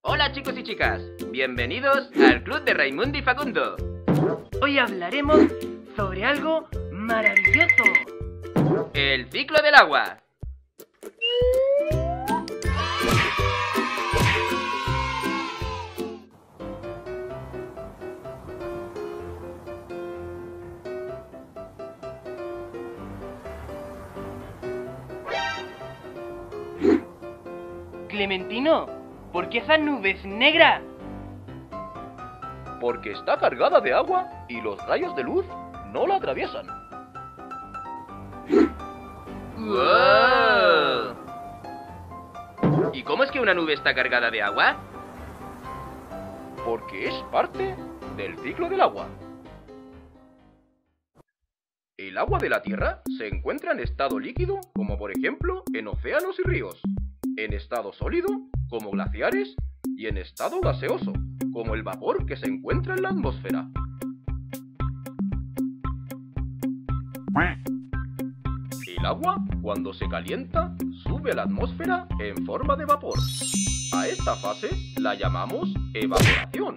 Hola chicos y chicas, bienvenidos al Club de Raimundo y Facundo. Hoy hablaremos sobre algo maravilloso. El ciclo del agua. Clementino, ¿por qué esa nube es negra? Porque está cargada de agua y los rayos de luz no la atraviesan. ¡Wow! ¿Y cómo es que una nube está cargada de agua? Porque es parte del ciclo del agua. El agua de la Tierra se encuentra en estado líquido, como por ejemplo en océanos y ríos, en estado sólido, como glaciares, y en estado gaseoso, como el vapor que se encuentra en la atmósfera. El agua, cuando se calienta, sube a la atmósfera en forma de vapor. A esta fase la llamamos evaporación.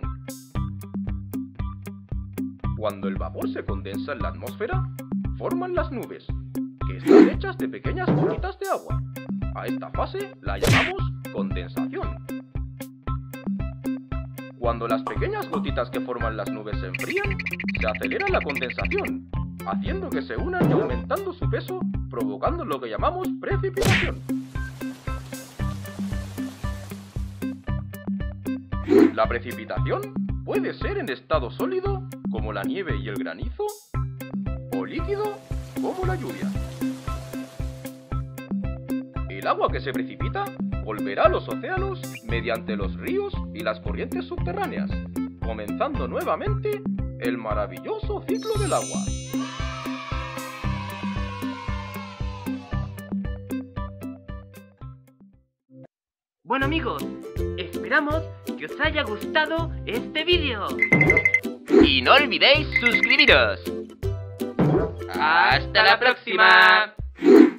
Cuando el vapor se condensa en la atmósfera, forman las nubes, que están hechas de pequeñas gotitas de agua. A esta fase la llamamos condensación. Cuando las pequeñas gotitas que forman las nubes se enfrían, se acelera la condensación, haciendo que se unan y aumentando su peso, provocando lo que llamamos precipitación. La precipitación puede ser en estado sólido, como la nieve y el granizo, o líquido, como la lluvia. El agua que se precipita volverá a los océanos mediante los ríos y las corrientes subterráneas, comenzando nuevamente el maravilloso ciclo del agua. Bueno amigos, esperamos que os haya gustado este vídeo. Y no olvidéis suscribiros. ¡Hasta la próxima!